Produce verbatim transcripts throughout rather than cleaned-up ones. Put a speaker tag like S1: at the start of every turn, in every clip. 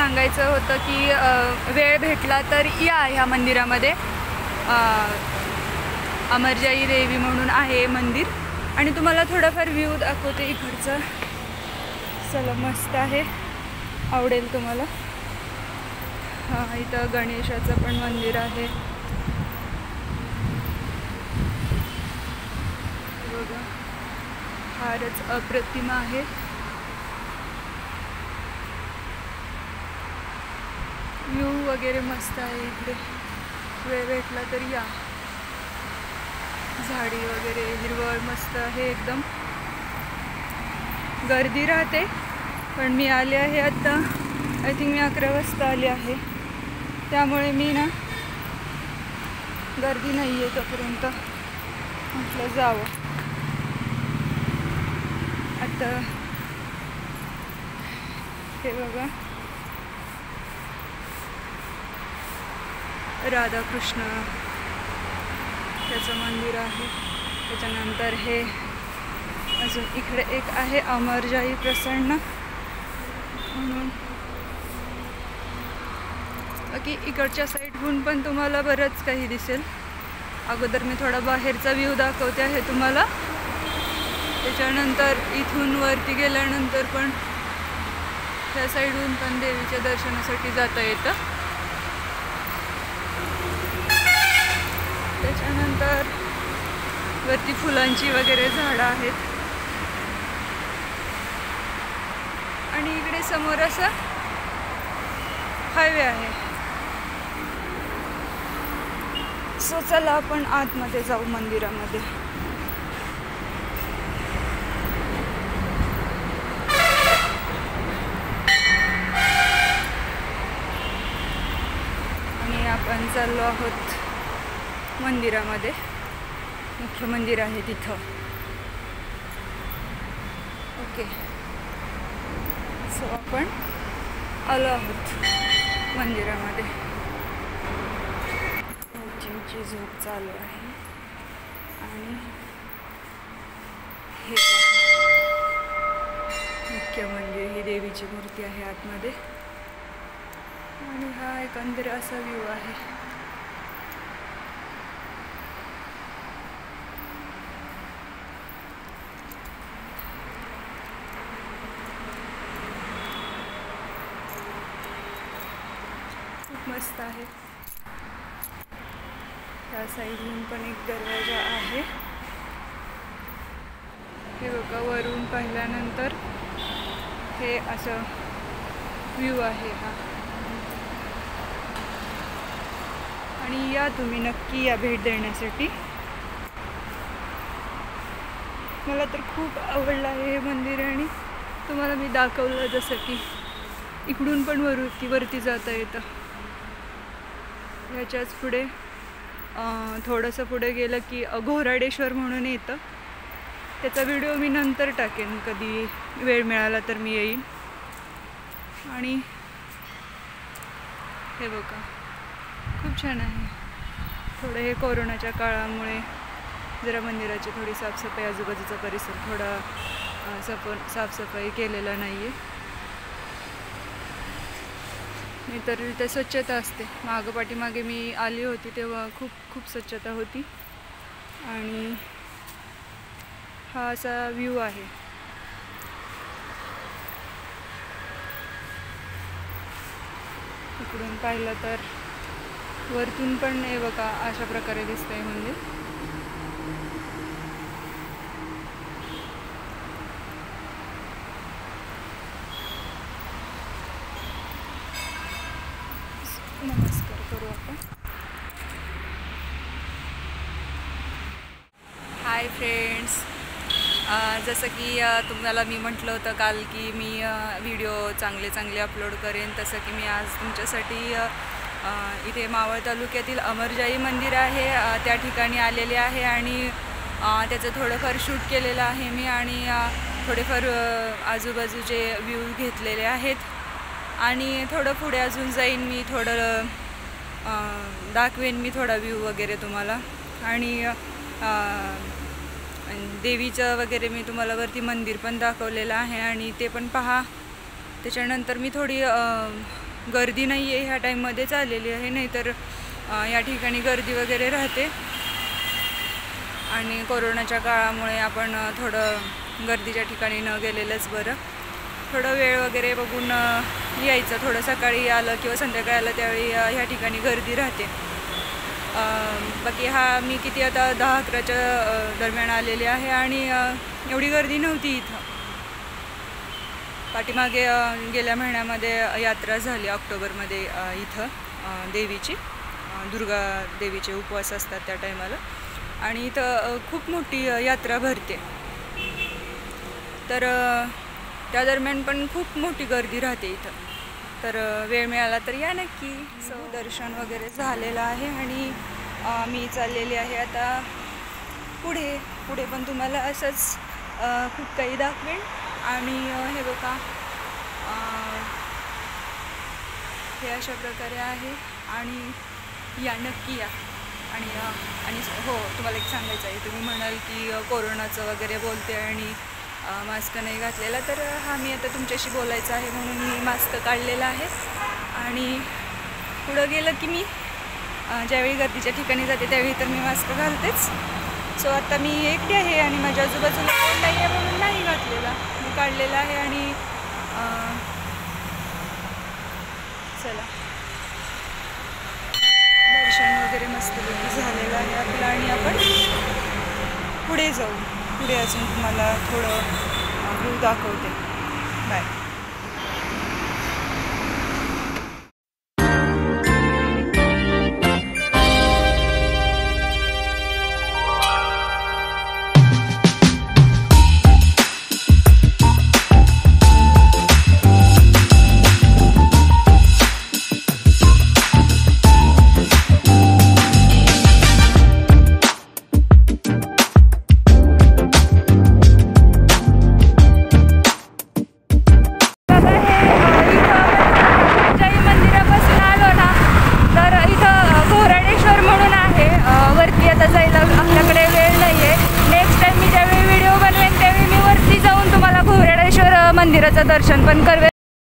S1: सांगायचं होतं की वेळ भेटला तर या ह्या मंदिरामध्ये. अमरजाई देवी म्हणून आहे मंदिर आणि तुम्हाला थोडाफार व्ह्यू दाखवते इकडचं. चला, मस्त आहे, आवडेल तुम्हाला. हां, इथं गणेशाचं पण मंदिर आहे बघा, फारच अप्रतिम आहे. व्ह्यू वगैरे मस्त आहे इकडे. वेळ भेटला तर या. झाडी वगैरे हिरवळ मस्त आहे एकदम. गर्दी राहते पण मी आले आहे आता. आय थिंक मी अकरा वाजता आले आहे, त्यामुळे मी ना गर्दी नाही आहे तोपर्यंत म्हटलं जावं. आता हे बघा, राधाकृष्ण त्याचं मंदिर आहे. त्याच्यानंतर हे अजून इकडे एक आहे अमरजाई प्रसन्न म्हणून. बाकी इकडच्या साईडहून पण तुम्हाला बरंच काही दिसेल. अगोदर मी थोडा बाहेरचा व्ह्यू दाखवते आहे तुम्हाला. त्याच्यानंतर इथून वरती गेल्यानंतर पण त्या साईडहून पण देवीच्या दर्शनासाठी जाता येतं. त्याच्यानंतर वरती फुलांची वगैरे झाडं आहेत आणि इकडे समोर असं हायवे आहे. सो चला आपण आतमध्ये जाऊ मंदिरामध्ये. आणि आपण चाललो आहोत मंदिरामध्ये. मुख्य मंदिर आहे तिथं. ओके, सो आपण आलो आहोत मंदिरामध्ये. उंचींची झोप चालू आहे आणि हे मुख्य मंदिर, ही देवीची मूर्ती आहे आतमध्ये आणि हा एकंदर असा व्ह्यू आहे. मस्त आहे. त्या साईडहून पण एक दरवाजा आहे. हे बघा, वरून पाहिल्यानंतर हे असं व्ह्यू आहे हा. आणि या तुम्ही नक्की या भेट देण्यासाठी. मला तर खूप आवडलं आहे हे मंदिर आणि तुम्हाला मी दाखवलं जसं की इकडून पण वरती वरती जाता येतं. ह्याच्याच पुढे थोडंसं पुढे गेलं की घोराडेश्वर म्हणून येतं. त्याचा व्हिडिओ मी नंतर टाकेन, कधी वेळ मिळाला तर मी येईन. आणि हे बघा, खूप छान आहे. थोडं हे कोरोनाच्या काळामुळे जरा मंदिराची थोडी साफसफाई, आजूबाजूचा परिसर थोडा सफ साफसफाई केलेला नाही आहे. नाही तर इथे स्वच्छता असते. मागं पाठीमागे मी आली होती तेव्हा खूप खूप स्वच्छता होती. आणि हा असा व्ह्यू आहे. इकडून पाहिलं तर वरतून पण हे बघा अशा प्रकारे दिसतंय मंदिर. नमस्कार करू आपण. हाय फ्रेंड्स, जसं की तुम्हाला मी म्हटलं होतं काल की मी व्हिडिओ चांगले चांगले अपलोड करेन, तसं की मी आज तुमच्यासाठी इथे मावळ तालुक्यातील अमरजाई मंदिर आहे त्या ठिकाणी आलेले आहे आणि त्याचं थोडंफार शूट केलेलं आहे मी आणि थोडेफार आजूबाजूचे व्ह्यू घेतलेले आहेत. आणि थोडं पुढे अजून जाईन मी, थोडं दाखवेन मी थोडा व्ह्यू वगैरे तुम्हाला. आणि देवीचं वगैरे मी तुम्हाला वरती मंदिर पण दाखवलेलं आहे आणि ते पण पहा. त्याच्यानंतर मी थोडी गर्दी नाही आहे ह्या टाईममध्येच आलेली आहे, नाहीतर या ठिकाणी गर्दी वगैरे राहते आणि कोरोनाच्या काळामुळे आपण थोडं गर्दीच्या ठिकाणी न गेलेलंच बरं. थोडं वेळ वगैरे बघून यायचं, थोडं सकाळी आलं किंवा संध्याकाळी आलं त्यावेळी ह्या ठिकाणी गर्दी राहते. बाकी हा मी किती आता दहा अकराच्या दरम्यान आलेले आहे आणि एवढी गर्दी नव्हती इथं. पाठीमागे गेल्या महिन्यामध्ये यात्रा झाली ऑक्टोबरमध्ये इथं देवीची, दुर्गा देवीचे उपवास असतात त्या टायमाला, आणि इथं खूप मोठी यात्रा भरते. तर त्या दरम्यान पण खूप मोठी गर्दी राहते इथं. तर वेळ मिळाला तर या नक्की. सो दर्शन वगैरे झालेलं आहे आणि मी चाललेली आहे आता पुढे. पुढे पण तुम्हाला असंच खूप काही दाखवेन. आणि हे बघा, हे अशा प्रकारे आहे आणि या नक्की या. आणि आणि हो, तुम्हाला एक सांगायचं आहे, तुम्ही म्हणाल की कोरोनाचं वगैरे बोलते आणि मास्क नाही घातलेला, तर हा मी आता तुमच्याशी बोलायचं आहे म्हणून मी मास्क काढलेला आहे. आणि पुढं गेलं की मी ज्यावेळी गर्दीच्या ठिकाणी जाते त्यावेळी तर मी मास्क घालतेच. सो आता मी एकटी आहे आणि माझ्या आजूबाजूला कोण नाही आहे म्हणून नाही घातलेला, मी काढलेला आहे. आणि चला, दर्शन वगैरे मस्तपैकी झालेलं आहे आपलं आणि आपण पुढे जाऊ. पुढे अजून तुम्हाला थोडं व्ह्यू दाखवते. बाय. मंदिराचं दर्शन पण करवे.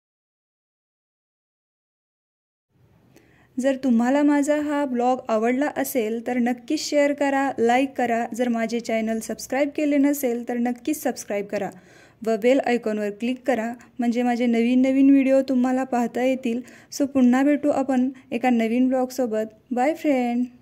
S1: जर तुम्हाला माझा हा ब्लॉग आवडला असेल तर नक्कीच शेअर करा, लाईक करा. जर माझे चॅनल सबस्क्राईब केले नसेल तर नक्कीच सबस्क्राईब करा व बेल आयकॉनवर क्लिक करा, म्हणजे माझे नवीन नवीन व्हिडिओ तुम्हाला पाहता येतील. सो पुन्हा भेटू आपण एका नवीन ब्लॉगसोबत. Bye friend.